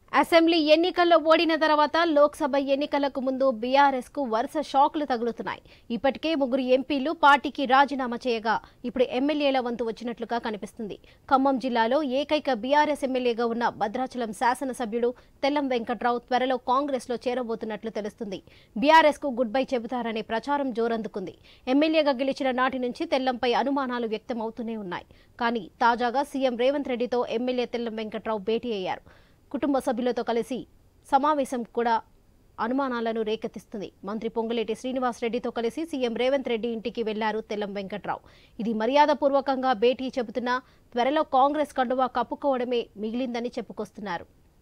Assembly ఎన్నికల్లో ఓడిన తర్వాత లోక్సభ ఎన్నికలకు ముందు బీఆర్ఎస్ కు వరుస షాకులు తగులుతున్నాయి. ఇప్పటికే 3 ఎంపీలు పార్టీకి రాజీనామా చేయగా ఇప్పుడు ఎమ్మెల్యేల వంతు వచ్చినట్లుగా కనిపిస్తుంది. ఖమ్మం జిల్లాలో ఏకైక బీఆర్ఎస్ ఎమ్మెల్యేగా ఉన్న భద్రాచలం శాసనసభ్యుడు తెల్లం వెంకట్రావు త్వరలో కాంగ్రెస్ లో చేరబోతున్నట్లు తెలుస్తుంది. బీఆర్ఎస్ కు గుడ్ బై చెబుతారనే ప్రచారం జోరందుకుంది. ఎమ్మెల్యేగా గెలిచిన నాటి నుంచి తెల్లంపై అనుమానాలు వ్యక్తమవుతూనే ఉన్నాయి. కానీ తాజాగా సీఎం రేవంత్ రెడ్డితో ఎమ్మెల్యే తెల్లం వెంకట్రావు భేటీ అయ్యారు. కుటుంబ సభ్యులతో కలిసి సమావేశం కూడా అనుమానాలను రేకెత్తిస్తుంది. మంత్రి పొంగులేటి శ్రీనివాసరెడ్డితో కలిసి సీఎం రేవంత్ రెడ్డి ఇంటికి వెళ్లారు తెల్లం వెంకట్రావు. ఇది మర్యాదపూర్వకంగా భేటీ చెబుతున్నా త్వరలో కాంగ్రెస్ కండువా కప్పుకోవడమే మిగిలిందని చెప్పుకొస్తున్నారు.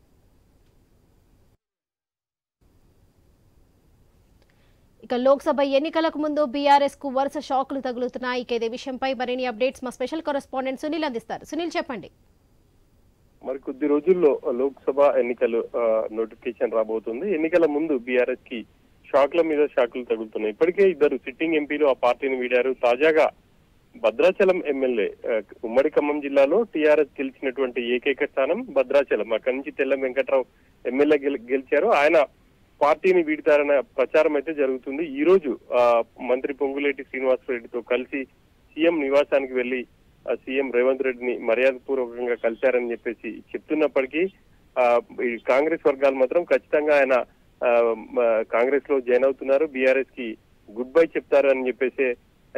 ఇక లోక్సభ ఎన్నికలకు ముందు బీఆర్ఎస్ కు వరుస షాకులు తగులుతున్నాయి. ఇదే విషయంపై మరిన్ని అప్డేట్స్ మా స్పెషల్ కరెస్పాండెంట్ సునీల్ అందిస్తారు. సునీల్ చెప్పండి. మరి కొద్ది రోజుల్లో లోక్సభ ఎన్నికలు నోటిఫికేషన్ రాబోతుంది. ఎన్నికల ముందు బీఆర్ఎస్ కి షాక్ల మీద షాకులు తగులుతున్నాయి. ఇప్పటికే 2 సిట్టింగ్ ఎంపీలు ఆ పార్టీని వీడారు. తాజాగా భద్రాచలం ఎమ్మెల్యే ఉమ్మడి ఖమ్మం జిల్లాలో టీఆర్ఎస్ గెలిచినటువంటి ఏకైక స్థానం భద్రాచలం. అక్కడి నుంచి తెల్లం వెంకట్రావు ఎమ్మెల్యే గెలిచారు. ఆయన పార్టీని వీడతారన్న ప్రచారం అయితే జరుగుతుంది. ఈ రోజు మంత్రి పొంగులేటి శ్రీనివాసరెడ్డితో కలిసి సీఎం నివాసానికి వెళ్లి సీఎం రేవంత్ రెడ్డిని మర్యాదపూర్వకంగా కలిశారని చెప్పేసి చెప్తున్నప్పటికీ ఈ కాంగ్రెస్ వర్గాలు మాత్రం ఖచ్చితంగా ఆయన కాంగ్రెస్ లో జాయిన్ అవుతున్నారు, బీఆర్ఎస్ కి గుడ్ బై చెప్తారు అని చెప్పేసి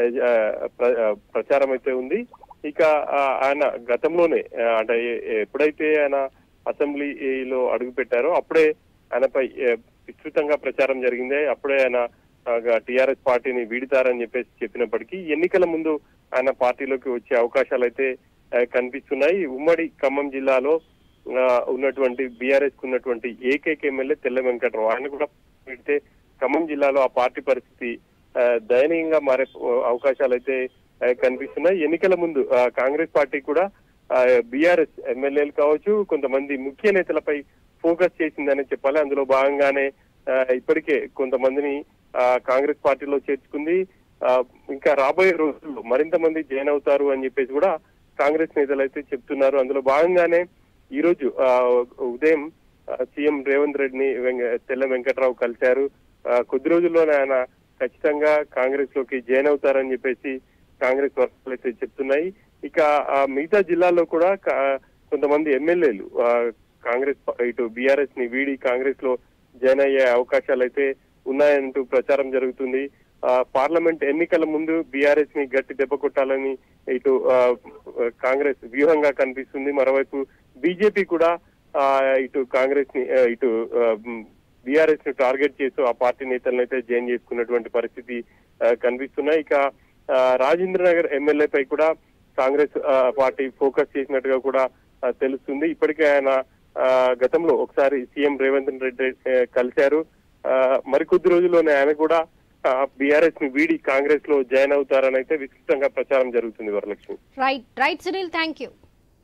ప్రచారం అయితే ఉంది. ఇక ఆయన గతంలోనే అంటే ఎప్పుడైతే ఆయన అసెంబ్లీలో అడుగు పెట్టారో అప్పుడే ఆయనపై విస్తృతంగా ప్రచారం జరిగింది. అప్పుడే ఆయన టీఆర్ఎస్ పార్టీని వీడుతారని చెప్పేసి చెప్పినప్పటికీ ఎన్నికల ముందు ఆయన పార్టీలోకి వచ్చే అవకాశాలు అయితే కనిపిస్తున్నాయి. ఉమ్మడి ఖమ్మం జిల్లాలో ఉన్నటువంటి బీఆర్ఎస్ కు ఉన్నటువంటి ఏకైక ఎమ్మెల్యే తెల్లం వెంకట్రావు ఆయన కూడా పెడితే ఖమ్మం జిల్లాలో ఆ పార్టీ పరిస్థితి దయనీయంగా మారే అవకాశాలు అయితే కనిపిస్తున్నాయి. ఎన్నికల ముందు కాంగ్రెస్ పార్టీ కూడా బీఆర్ఎస్ ఎమ్మెల్యేలు కావచ్చు కొంతమంది ముఖ్య నేతలపై ఫోకస్ చేసిందని చెప్పాలి. అందులో భాగంగానే ఇప్పటికే కొంతమందిని కాంగ్రెస్ పార్టీలో చేర్చుకుంది. ఇంకా రాబోయే రోజుల్లో మరింత మంది జాయిన్ అవుతారు అని చెప్పేసి కూడా కాంగ్రెస్ నేతలు అయితే చెప్తున్నారు. అందులో భాగంగానే ఈ రోజు ఉదయం సీఎం రేవంత్ రెడ్డిని తెల్లం వెంకట్రావు కలిశారు. కొద్ది రోజుల్లోనే ఆయన ఖచ్చితంగా కాంగ్రెస్ లోకి జాయిన్ అవుతారని చెప్పేసి కాంగ్రెస్ వర్గాలు అయితే చెప్తున్నాయి. ఇక మిగతా జిల్లాల్లో కూడా కొంతమంది ఎమ్మెల్యేలు కాంగ్రెస్ ఇటు బీఆర్ఎస్ ని వీడి కాంగ్రెస్ లో జాయిన్ అయ్యే అవకాశాలు అయితే ఉన్నాయంటూ ప్రచారం జరుగుతుంది. పార్లమెంట్ ఎన్నికల ముందు బీఆర్ఎస్ ని గట్టి దెబ్బ కొట్టాలని ఇటు కాంగ్రెస్ వ్యూహంగా కనిపిస్తుంది. మరోవైపు బీజేపీ కూడా ఇటు కాంగ్రెస్ ని ఇటు బీఆర్ఎస్ ని టార్గెట్ చేస్తూ ఆ పార్టీ నేతలను అయితే జాయిన్ చేసుకున్నటువంటి పరిస్థితి కనిపిస్తున్నాయి. ఇక రాజేంద్రనగర్ ఎమ్మెల్యేపై కూడా కాంగ్రెస్ పార్టీ ఫోకస్ చేసినట్టుగా కూడా తెలుస్తుంది. ఇప్పటికే ఆయన గతంలో ఒకసారి సీఎం రేవంత్ రెడ్డి కలిశారు. మరికొద్ది రోజుల్లోనే ఆయన కూడా బీఆర్ఎస్ ని వీడి కాంగ్రెస్ లో జాయిన్ అవుతారని అయితే విస్తృతంగా ప్రచారం జరుగుతుంది. Varalakshmi. Right Sunil, thank you.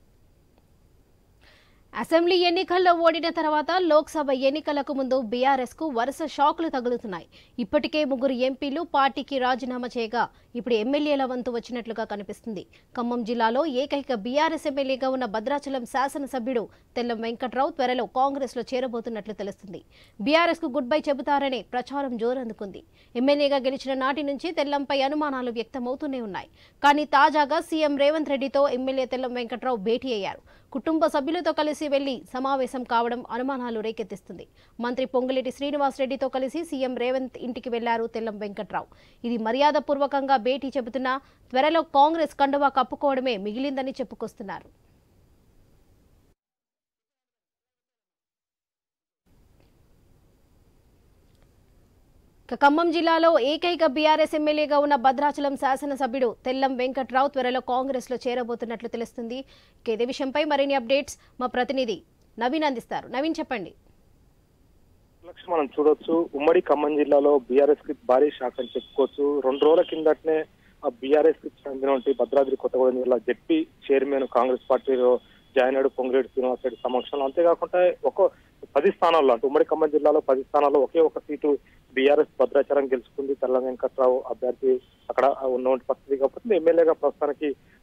Assembly ఎన్నికల్లో ఓడిన తర్వాత లోక్సభ ఎన్నికలకు ముందు బీఆర్ఎస్ కు వరుస షాకులు తగులుతున్నాయి. ఇప్పటికే 3 ఎంపీలు పార్టీకి రాజీనామా చేయగా ఇప్పుడు ఎమ్మెల్యేల వంతు వచ్చినట్లుగా కనిపిస్తుంది. ఖమ్మం జిల్లాలో ఏకైక బీఆర్ఎస్ ఎమ్మెల్యేగా ఉన్న భద్రాచలం శాసనసభ్యుడు తెల్లం వెంకట్రావు త్వరలో కాంగ్రెస్ లో చేరబోతున్నట్లు తెలుస్తుంది. బీఆర్ఎస్ కు గుడ్ బై చెబుతారనే ప్రచారం జోరందుకుంది. ఎమ్మెల్యేగా గెలిచిన నాటి నుంచి తెల్లంపై అనుమానాలు వ్యక్తమవుతూనే ఉన్నాయి. కానీ తాజాగా సీఎం రేవంత్ రెడ్డితో ఎమ్మెల్యే తెల్లం వెంకట్రావు భేటీ అయ్యారు. కుటుంబ సభ్యులతో కలిసి వెళ్లి సమావేశం కావడం అనుమానాలు రేకెత్తిస్తుంది. మంత్రి పొంగులేటి శ్రీనివాసరెడ్డితో కలిసి సీఎం రేవంత్ ఇంటికి వెళ్లారు తెల్లం వెంకట్రావు. ఇది మర్యాదపూర్వకంగా భేటీ చెబుతున్నా త్వరలో కాంగ్రెస్ కండువా కప్పుకోవడమే మిగిలిందని చెప్పుకొస్తున్నారు. ఖమ్మం జిల్లాలో ఏకైక బీఆర్ఎస్ ఎమ్మెల్యేగా ఉన్న భద్రాచలం శాసనసభ్యుడు తెల్లం వెంకట్రావు త్వరలో కాంగ్రెస్ లో చేరబోతున్నట్లు తెలుస్తుంది. ఇదే విషయంపై మరిన్ని అప్డేట్స్ మా ప్రతినిధి నవీన్ అందిస్తారు. నవీన్ చెప్పండి. మనం చూడొచ్చు ఉమ్మడి ఖమ్మం జిల్లాలో బీఆర్ఎస్ కి భారీ షాక్ అని చెప్పుకోవచ్చు. 2 రోజుల కిందటనే బీఆర్ఎస్ కి చెందిన భద్రాద్రి కొత్తగూడెం జిల్లా జెడ్పీ చైర్మన్ కాంగ్రెస్ పార్టీలో జాయిన్ అయ్యాడు పొంగులేటి శ్రీనివాసరెడ్డి సమక్షంలో. అంతేకాకుండా 10 స్థానాల్లో అంటే ఉమ్మడి ఖమ్మం జిల్లాలో 10 స్థానాల్లో ఒకే ఒక సీటు బీఆర్ఎస్ భద్రాచలం గెలుచుకుంది. తెల్లం వెంకట్రావు అభ్యర్థి అక్కడ ఉన్నటువంటి పరిస్థితి. కాకపోతే ఎమ్మెల్యేగా ప్రస్తుతానికి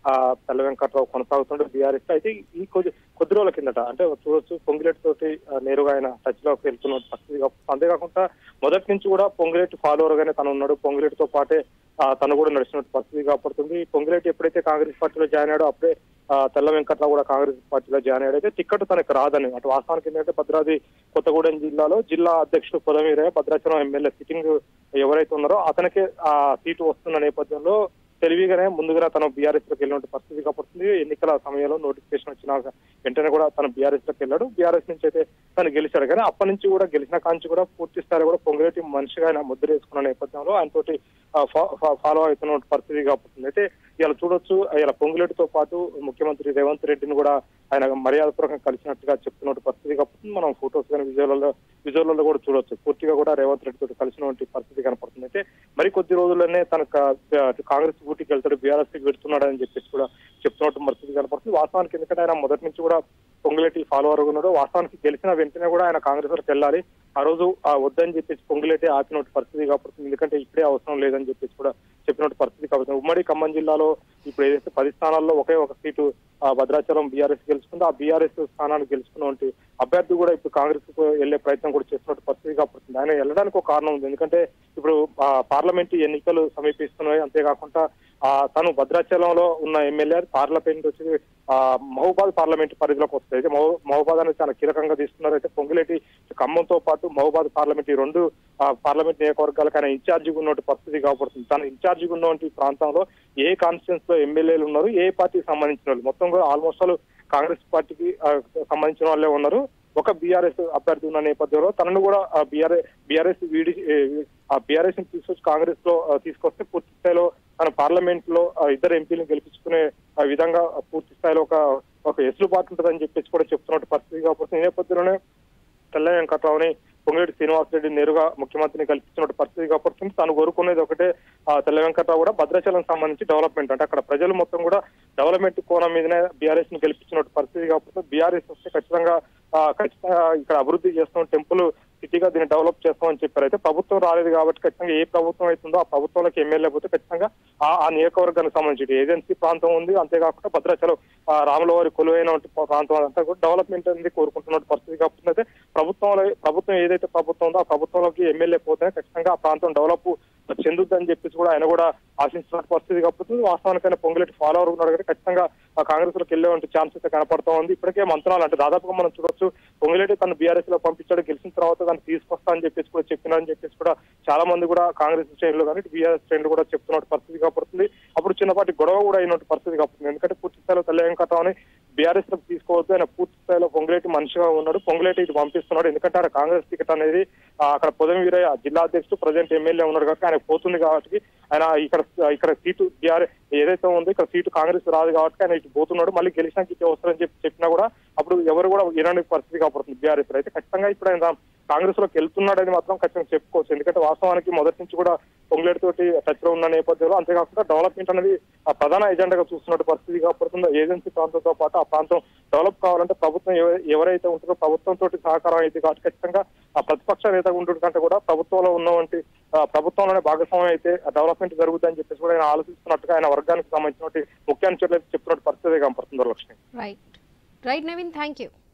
తెల్ల వెంకట్రావు కొనసాగుతుండే బీఆర్ఎస్. అయితే ఈ కొద్ది రోజుల కిందట అంటే చూడొచ్చు పొంగిరెడ్డి తోటి నేరుగా ఆయన టచ్ లోకి వెళ్తున్న పరిస్థితి. అంతేకాకుండా మొదటి నుంచి కూడా పొంగిరెడ్డి ఫాలోవర్ గానే తను ఉన్నాడు. పొంగిరెడ్డితో పాటే తను కూడా నడిచినట్టు పరిస్థితి కాపాడుతుంది. పొంగిరెడ్డి ఎప్పుడైతే కాంగ్రెస్ పార్టీలో జాయిన్ అయ్యాడో అప్పుడే తెల్ల వెంకట్రావు కూడా కాంగ్రెస్ పార్టీలో జాయిన్ అయ్యాడు. అయితే టికెట్ తనకు రాదని అటు వాస్తవానికి ఏంటంటే భద్రాద్రి కొత్తగూడెం జిల్లాలో జిల్లా అధ్యక్షుడు పొదమీరయ్య భద్రాచలం ఎమ్మెల్యే సిట్టింగ్ ఎవరైతే ఉన్నారో అతనికే ఆ సీటు వస్తున్న నేపథ్యంలో తెలివిగానే ముందుగా తను బీఆర్ఎస్ లోకి వెళ్ళిన పరిస్థితి కాపాడుతుంది. ఎన్నికల సమయంలో నోటిఫికేషన్ వచ్చిన వెంటనే కూడా తను బీఆర్ఎస్ లోకి వెళ్ళాడు. బీఆర్ఎస్ నుంచి అయితే తను గెలిచాడు. కానీ అప్పటి నుంచి కూడా గెలిచిన కాంచి కూడా పూర్తి స్థాయిలో కూడా పొంగిరెడ్డి మనిషిగా ఆయన ముద్ర వేసుకున్న నేపథ్యంలో ఆయన తోటి ఫాలో అవుతున్న పరిస్థితి కాపాడుతుంది. అయితే ఇలా చూడొచ్చు, ఇలా పొంగిరెడ్డితో పాటు ముఖ్యమంత్రి రేవంత్ రెడ్డిని కూడా ఆయన మర్యాదపూర్వకంగా కలిసినట్టుగా చెప్తున్న పరిస్థితి కాపాడుతుంది. మనం ఫోటోస్ కానీ విజువల్లో కూడా చూడొచ్చు. పూర్తిగా కూడా రేవంత్ రెడ్డి తోటి కలిసినటువంటి పరిస్థితి కనపడుతుంది. అయితే మరి కొద్ది రోజుల్లోనే తన కాంగ్రెస్ ఊటీకి వెళ్తాడు, బీఆర్ఎస్ కి పెడుతున్నాడని చెప్పేసి కూడా చెప్తున్నట్టు పరిస్థితి కనపడుతుంది. వాస్తవానికి ఎందుకంటే ఆయన మొదటి నుంచి కూడా పొంగులేటి ఫాలోవర్ ఉన్నాడు. వాస్తవానికి గెలిచిన వెంటనే కూడా ఆయన కాంగ్రెస్ లోకి వెళ్ళాలి. ఆ రోజు వద్దని చెప్పేసి పొంగులేటి ఆపినట్టు పరిస్థితి కాపాడుతుంది. ఎందుకంటే ఇప్పుడే అవసరం లేదని చెప్పేసి కూడా చెప్పినట్టు పరిస్థితి కాపాడుతుంది. ఉమ్మడి ఖమ్మం జిల్లాలో ఇప్పుడు ఏదైతే 10 స్థానాల్లో ఒకే ఒక సీటు భద్రాచలం బీఆర్ఎస్ గెలుచుకుందో ఆ బీఆర్ఎస్ స్థానాన్ని గెలుచుకున్నటువంటి అభ్యర్థి కూడా ఇప్పుడు కాంగ్రెస్ కు వెళ్లే ప్రయత్నం కూడా చేస్తున్నట్టు పరిస్థితి కాపాడుతుంది. ఆయన వెళ్ళడానికి ఒక కారణం ఉంది. ఎందుకంటే ఇప్పుడు పార్లమెంట్ ఎన్నికలు సమీపిస్తున్నాయి. అంతేకాకుండా తను భద్రాచలంలో ఉన్న ఎమ్మెల్యే పార్లమెంట్ వచ్చి మహబూబాద్ పార్లమెంట్ పరిధిలోకి వస్తాయి. అయితే మహబూబాద్ అనేది చాలా కీలకంగా తీసుకున్నారు. అయితే పొంగులేటి ఖమ్మంతో పాటు మహబూబాద్ పార్లమెంట్ ఈ 2 పార్లమెంట్ నియోజకవర్గాలకు ఆయన ఇన్ఛార్జిగా ఉన్నటువంటి పరిస్థితి కాపాడుతుంది. తను ఇన్ఛార్జిగా ఉన్నటువంటి ప్రాంతంలో ఏ కాన్స్టిట్యూన్స్ లో ఎమ్మెల్యేలు ఉన్నారు, ఏ పార్టీకి సంబంధించిన వాళ్ళు, మొత్తం కూడా ఆల్మోస్ట్ ఆల్ కాంగ్రెస్ పార్టీకి సంబంధించిన వాళ్ళే ఉన్నారు. ఒక బీఆర్ఎస్ అభ్యర్థి ఉన్న నేపథ్యంలో తనను కూడా బీఆర్ఎస్ ని తీసుకొచ్చి కాంగ్రెస్ లో తీసుకొస్తే పూర్తి స్థాయిలో తన పార్లమెంట్ లో 2 ఎంపీలను గెలిపించుకునే విధంగా పూర్తి స్థాయిలో ఒక ఎసులుబాటు ఉంటుందని చెప్పేసి కూడా చెప్తున్నట్టు పరిస్థితి కాబట్టి ఈ నేపథ్యంలోనే తెల్ల వెంకట్రావుని పొంగిరెడ్డి శ్రీనివాసరెడ్డి నేరుగా ముఖ్యమంత్రిని కల్పించినట్టు పరిస్థితి కాపాడుతుంది. తాను కోరుకునేది ఒకటే, తెల్ల వెంకట్రావు కూడా భద్రాచలం సంబంధించి డెవలప్మెంట్ అంటే అక్కడ ప్రజలు మొత్తం కూడా డెవలప్మెంట్ కోణం మీదనే బీఆర్ఎస్ ని గెలిపించినట్టు పరిస్థితి కాపాడుతుంది. బీఆర్ఎస్ వస్తే ఖచ్చితంగా ఇక్కడ అభివృద్ధి చేస్తాం, టెంపుల్ సిటీగా దీన్ని డెవలప్ చేస్తామని చెప్పారు. అయితే ప్రభుత్వం రాలేదు కాబట్టి ఖచ్చితంగా ఏ ప్రభుత్వం అవుతుందో ఆ ప్రభుత్వంలోకి ఎమ్మెల్యే పోతే ఖచ్చితంగా ఆ నియోజకవర్గానికి సంబంధించి ఏజెన్సీ ప్రాంతం ఉంది. అంతేకాకుండా భద్రాచలం రాములవారి కొలువైన ప్రాంతం అంతా కూడా డెవలప్మెంట్ అనేది కోరుకుంటున్న పరిస్థితి కాబట్టి అయితే ప్రభుత్వం ఏదైతే ప్రభుత్వం ఉందో ఆ ప్రభుత్వంలోకి ఎమ్మెల్యే పోతేనే ఖచ్చితంగా ఆ ప్రాంతం డెవలప్ చెందుద్దని చెప్పేసి కూడా ఆయన కూడా ఆశించిన పరిస్థితి కాబట్టి వాస్తవానికైనా పొంగులేటి ఫాలోవర్ ఉన్నాడు కాబట్టి ఖచ్చితంగా కాంగ్రెస్ లోకి వెళ్ళే ఛాన్స్ అయితే కనపడతా ఉంది. ఇప్పటికే మంత్రాలు అంటే దాదాపుగా మనం చూడొచ్చు, పొంగులేటి తను బీఆర్ఎస్ లో పంపించాడు, గెలిచిన తర్వాత దాన్ని తీసుకొస్తా అని చెప్పేసి కూడా చెప్పినారని చెప్పేసి కూడా చాలా మంది కూడా కాంగ్రెస్ శ్రేణులు కానీ బీఆర్ఎస్ శ్రేణులు కూడా చెప్తున్న పరిస్థితి కాపాడుతుంది. అప్పుడు చిన్నపాటి గొడవ కూడా అయినట్టు పరిస్థితి కాపాడుతుంది. ఎందుకంటే పూర్తి స్థాయిలో తెల్ల వెంకట్రావుని బీఆర్ఎస్ లోకి తీసుకోవద్దు, ఆయన పూర్తి స్థాయిలో పొంగులేటి మనిషిగా ఉన్నాడు, పొంగులేటి ఇది పంపిస్తున్నాడు. ఎందుకంటే ఆయన కాంగ్రెస్ టికెట్ అనేది అక్కడ పొదమీరయ్య జిల్లా అధ్యక్షుడు ప్రజెంట్ ఎమ్మెల్యే ఉన్నాడు కాబట్టి ఆయన పోతుంది కాబట్టి ఆయన ఇక్కడ సీటు ఏదైతే ఉందో ఇక్కడ సీటు కాంగ్రెస్ రాదు కాబట్టి ఆయన ఇటు పోతున్నాడు. మళ్ళీ గెలిచినాక ఇటు వస్తారని చెప్పినా కూడా అప్పుడు ఎవరు కూడా ఇలాంటి పరిస్థితి కాపాడుతుంది బీఆర్ఎస్. అయితే ఖచ్చితంగా ఇప్పుడు ఆయన కాంగ్రెస్ లోకి వెళ్తున్నాడని మాత్రం ఖచ్చితంగా చెప్పుకోవచ్చు. ఎందుకంటే వాస్తవానికి మొదటి నుంచి కూడా పొంగులేటి తోటి టచ్ లో ఉన్న నేపథ్యంలో అంతేకాకుండా డెవలప్మెంట్ అనేది ప్రధాన ఎజెండాగా చూస్తున్నట్టు పరిస్థితి కాపాడుతుంది. ఏజెన్సీ ప్రాంతంతో పాటు ఆ ప్రాంతం డెవలప్ కావాలంటే ప్రభుత్వం ఎవరైతే ఉంటుందో ప్రభుత్వం తోటి సహకారం అయితే కాబట్టి ఖచ్చితంగా ప్రతిపక్ష నేత ఉంటుంది కంటే కూడా ప్రభుత్వంలో ఉన్నటువంటి ప్రభుత్వంలోనే భాగస్వామ్యం అయితే డెవలప్మెంట్ జరుగుతుందని చెప్పేసి కూడా ఆయన ఆలోచిస్తున్నట్టుగా ఆయన వర్గానికి సంబంధించిన ముఖ్యాంశాలు చెప్తున్నట్టు పరిస్థితి కనపడుతుంది. Lakshmi right Naveen, thank you.